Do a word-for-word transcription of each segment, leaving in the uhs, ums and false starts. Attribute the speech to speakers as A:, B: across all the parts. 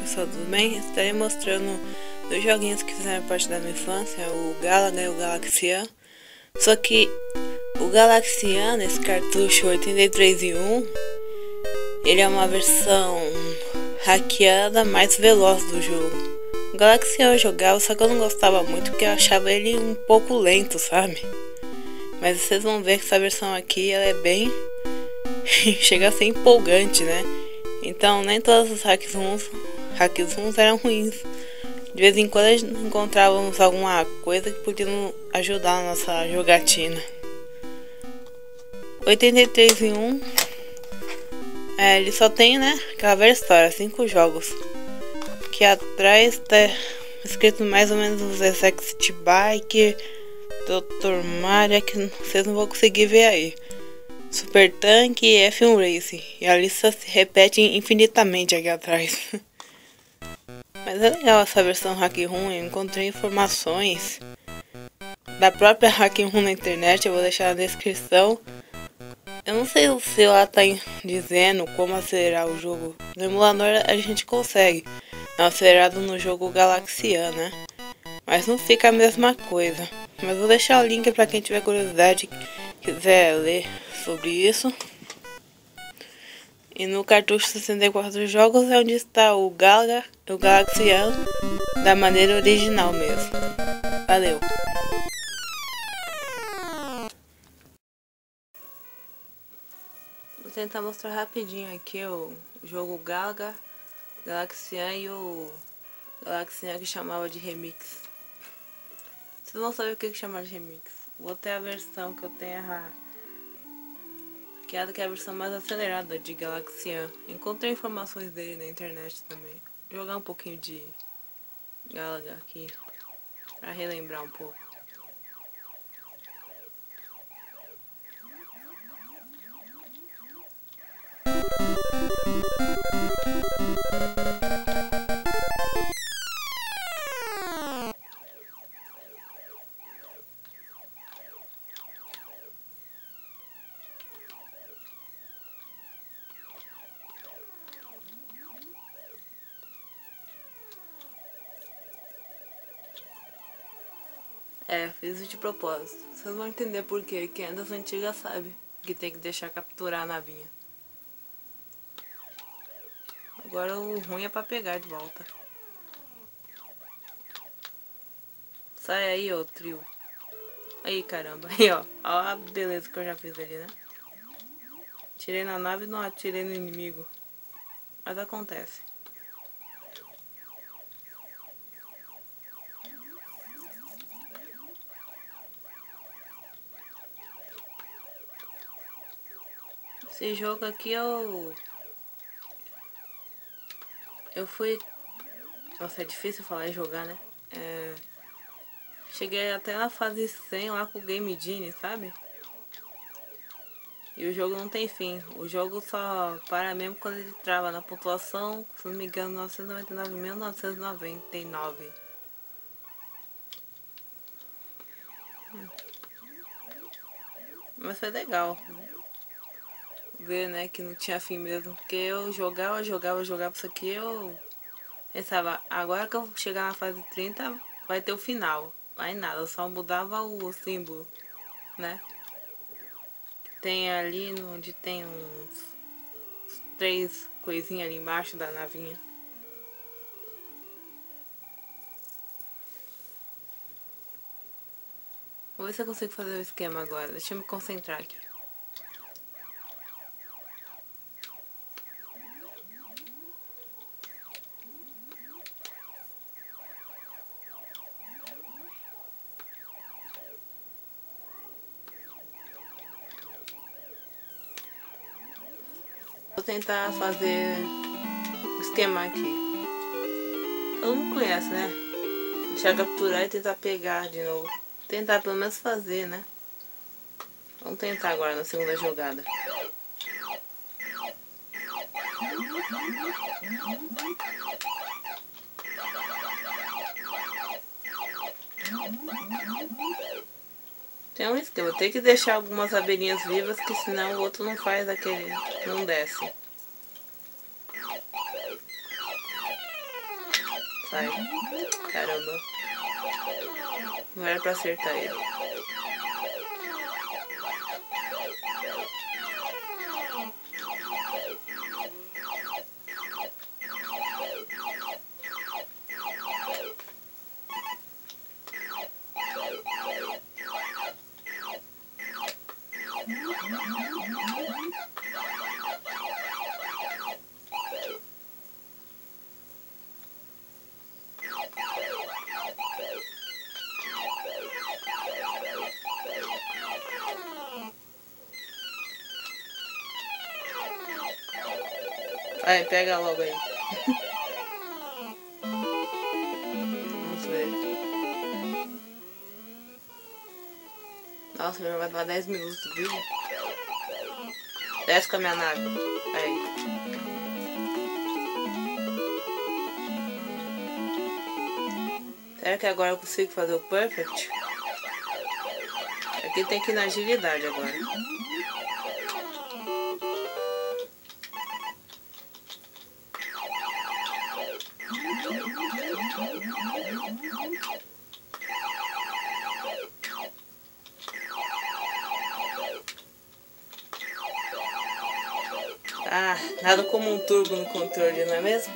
A: pessoal, tudo bem? Estarei mostrando dois joguinhos que fizeram parte da minha infância, o Galaga e o Galaxian. Só que o Galaxian, nesse cartucho oitenta e três em um, ele é uma versão hackeada mais veloz do jogo. O Galaxian eu jogava, só que eu não gostava muito porque eu achava ele um pouco lento, sabe? Mas vocês vão ver que essa versão aqui ela é bem... chega a ser empolgante, né? Então nem todos os hacks runs, hacks runs eram ruins. De vez em quando encontrávamos alguma coisa que podia nos ajudar na nossa jogatina. oitenta e três em um, é, ele só tem, né, aquela velha história, cinco jogos. Que atrás tá escrito mais ou menos os Executive Bike, doutor Mario, que vocês não vão conseguir ver aí. Super Tank e F um Racing. E a lista se repete infinitamente aqui atrás. Mas é legal essa versão Hack Room. Eu encontrei informações da própria Hack Room na internet. Eu vou deixar na descrição. Eu não sei se ela tá dizendo como acelerar o jogo. No emulador a gente consegue. É acelerado no jogo Galaxian, né? Mas não fica a mesma coisa. Mas vou deixar o link para quem tiver curiosidade e quiser ler sobre isso. E no cartucho sessenta e quatro jogos é onde está o Galaga e o Galaxian da maneira original mesmo. Valeu! Vou tentar mostrar rapidinho aqui o jogo Galaga, Galaxian e o Galaxian que chamava de Remix. Vocês vão saber o que que chama de Remix. Vou ter a versão que eu tenho a que é a versão mais acelerada de Galaxian. Encontrei informações dele na internet também. Vou jogar um pouquinho de Galaga aqui para relembrar um pouco. É, fiz isso de propósito. Vocês vão entender por quê. Quem é das antigas sabe que tem que deixar capturar a navinha. Agora o ruim é pra pegar de volta. Sai aí, ô trio. Aí, caramba. Aí, ó. Ó a beleza que eu já fiz ali, né? Tirei na nave e não atirei no inimigo. Mas acontece. Esse jogo aqui eu... Eu fui... Nossa, é difícil falar e jogar, né? É... Cheguei até na fase cem lá com o Game Genie, sabe? E o jogo não tem fim. O jogo só para mesmo quando ele trava na pontuação, se não me engano, novecentos e noventa e nove mil novecentos e noventa e nove. Mas foi legal ver, né, que não tinha fim mesmo. Porque eu jogava, jogava, jogava isso aqui, eu pensava, agora que eu chegar na fase trinta, vai ter o final. Aí nada, só mudava o símbolo, né? Tem ali onde tem uns três coisinhas ali embaixo da navinha. Vou ver se eu consigo fazer o esquema agora. Deixa eu me concentrar aqui. Vou tentar fazer o esquema aqui. Todo mundo conhece, né? Deixar capturar e tentar pegar de novo. Tentar pelo menos fazer, né? Vamos tentar agora na segunda jogada. Tem um esquema, tem que deixar algumas abelhinhas vivas, que senão o outro não faz aquele, não desce. Sai. Caramba. Não era pra acertar ele. Vai, pega logo aí. Vamos ver. Nossa, já vai levar dez minutos do vídeo. Desce com a minha nave. Aí. Será que agora eu consigo fazer o perfect? Aqui tem que ir na agilidade agora. Ah, nada como um turbo no controle, não é mesmo?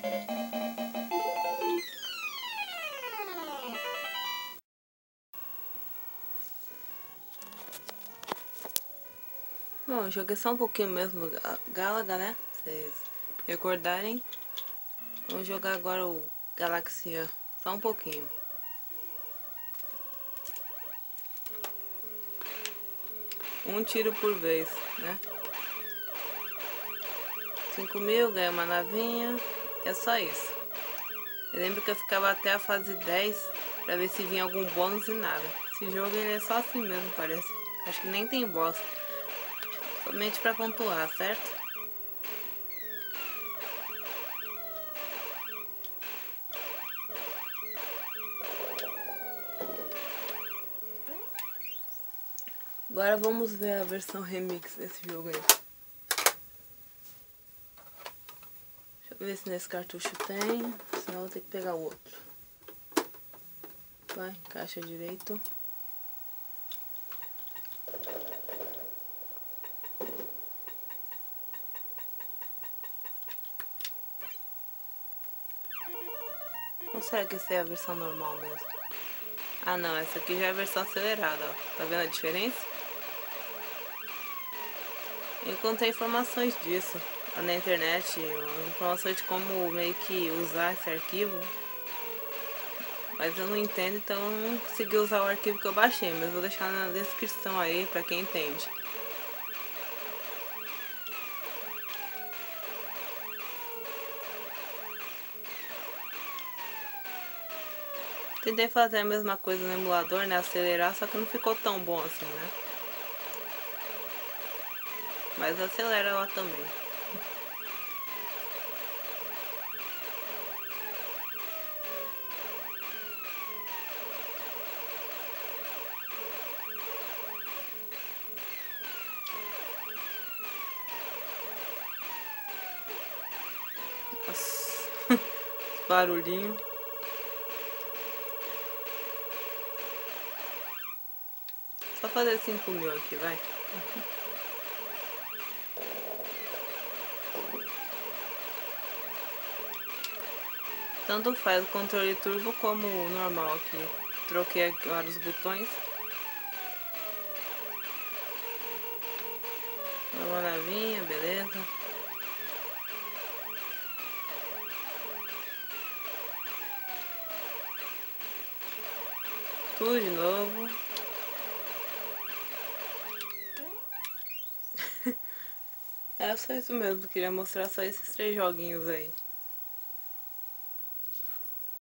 A: Bom, joguei só um pouquinho mesmo Galaga, né? Pra vocês recordarem. Vamos jogar agora o Galaxia. Só um pouquinho. Um tiro por vez, né? cinco mil, ganhei uma navinha. É só isso. Eu lembro que eu ficava até a fase dez pra ver se vinha algum bônus e nada. Esse jogo ele é só assim mesmo, parece. Acho que nem tem boss. Somente pra pontuar, certo? Agora vamos ver a versão remix desse jogo aí. Deixa eu ver se nesse cartucho tem, senão eu vou ter que pegar o outro. Vai, encaixa direito. Ou será que essa é a versão normal mesmo? Ah não, essa aqui já é a versão acelerada, ó. Tá vendo a diferença? Eu encontrei informações disso na internet, informações de como meio que usar esse arquivo. Mas eu não entendo, então eu não consegui usar o arquivo que eu baixei, mas vou deixar na descrição aí pra quem entende. Tentei fazer a mesma coisa no emulador, né, acelerar, só que não ficou tão bom assim, né? Mas acelera lá também. Nossa, barulhinho. Só fazer cinco mil aqui, vai. Tanto faz o controle turbo como o normal aqui. Troquei agora os botões. Uma navinha, beleza. Tudo de novo. É só isso mesmo, queria mostrar só esses três joguinhos aí.